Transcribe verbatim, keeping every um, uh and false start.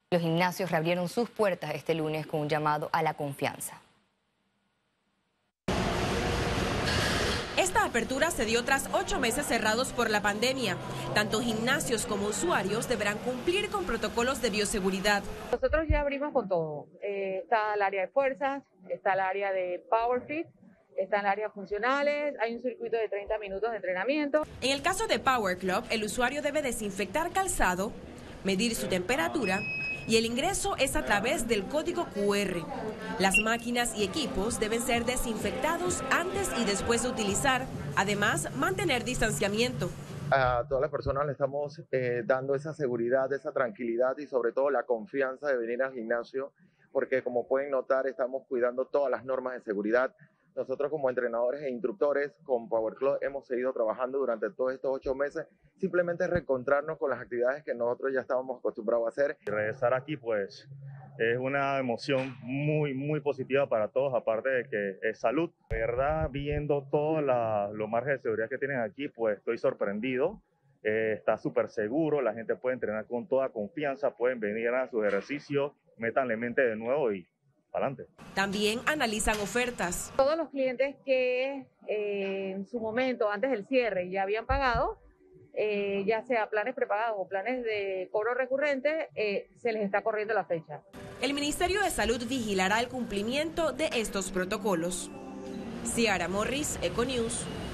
Los gimnasios reabrieron sus puertas este lunes con un llamado a la confianza. Esta apertura se dio tras ocho meses cerrados por la pandemia. Tanto gimnasios como usuarios deberán cumplir con protocolos de bioseguridad. Nosotros ya abrimos con todo. Eh, está el área de fuerzas, está el área de Power Fit, está el área funcionales, hay un circuito de treinta minutos de entrenamiento. En el caso de Power Club, el usuario debe desinfectar calzado, medir su temperatura y el ingreso es a través del código cu erre. Las máquinas y equipos deben ser desinfectados antes y después de utilizar. Además, mantener distanciamiento. A todas las personas le estamos eh, dando esa seguridad, esa tranquilidad y sobre todo la confianza de venir al gimnasio, porque como pueden notar estamos cuidando todas las normas de seguridad. Nosotros como entrenadores e instructores con Power Club hemos seguido trabajando durante todos estos ocho meses, simplemente reencontrarnos con las actividades que nosotros ya estábamos acostumbrados a hacer. Y regresar aquí pues es una emoción muy muy positiva para todos, aparte de que es salud. De verdad, viendo todos los márgenes de seguridad que tienen aquí, pues estoy sorprendido. Eh, está súper seguro, la gente puede entrenar con toda confianza, pueden venir a sus ejercicios, métanle mente de nuevo y adelante. También analizan ofertas. Todos los clientes que eh, en su momento, antes del cierre, ya habían pagado, eh, ya sea planes prepagados o planes de cobro recurrente, eh, se les está corriendo la fecha. El Ministerio de Salud vigilará el cumplimiento de estos protocolos. Ciara Morris, Econews.